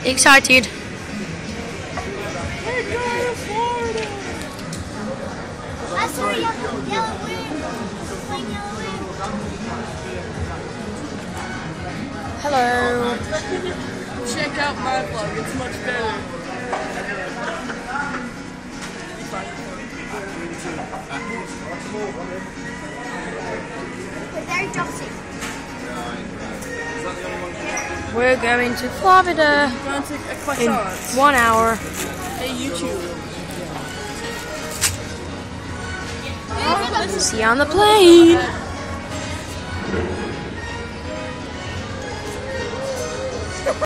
Excited. We're going to Florida. I saw yellow wing. Playing yellow wing. Hello. Check out my vlog. It's much better. Very Jossie. We're going to Florida Going to a in croissant. 1 hour. Hey, YouTube. See you on the plane.